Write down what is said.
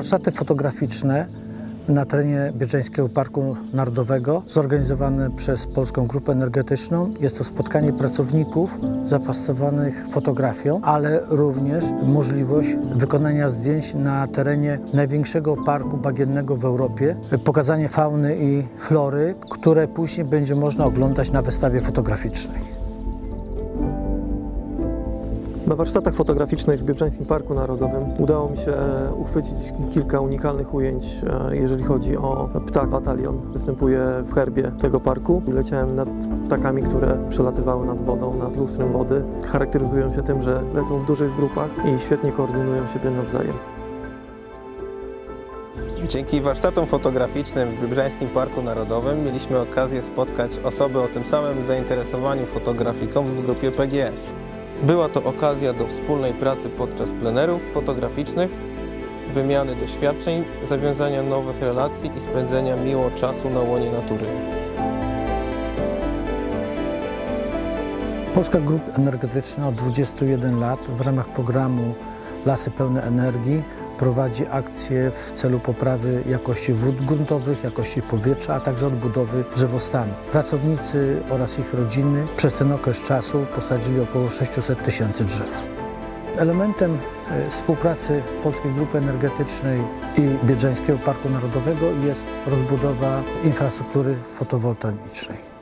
Warsztaty fotograficzne na terenie Biedrzeńskiego Parku Narodowego zorganizowane przez Polską Grupę Energetyczną. Jest to spotkanie pracowników zafascynowanych fotografią, ale również możliwość wykonania zdjęć na terenie największego parku bagiennego w Europie, pokazanie fauny i flory, które później będzie można oglądać na wystawie fotograficznej. Na warsztatach fotograficznych w Biedrzeńskim Parku Narodowym udało mi się uchwycić kilka unikalnych ujęć, jeżeli chodzi o ptak batalion. Występuje w herbie tego parku. Leciałem nad ptakami, które przelatywały nad wodą, nad lustrem wody. Charakteryzują się tym, że lecą w dużych grupach i świetnie koordynują siebie nawzajem. Dzięki warsztatom fotograficznym w Biedrzeńskim Parku Narodowym mieliśmy okazję spotkać osoby o tym samym zainteresowaniu fotografiką w grupie PGE. Była to okazja do wspólnej pracy podczas plenerów fotograficznych, wymiany doświadczeń, zawiązania nowych relacji i spędzenia miło czasu na łonie natury. Polska Grupa Energetyczna od 21 lat w ramach programu Lasy Pełne Energii prowadzi akcje w celu poprawy jakości wód gruntowych, jakości powietrza, a także odbudowy drzewostanu. Pracownicy oraz ich rodziny przez ten okres czasu posadzili około 600 tysięcy drzew. Elementem współpracy Polskiej Grupy Energetycznej i Biedrzeńskiego Parku Narodowego jest rozbudowa infrastruktury fotowoltaicznej.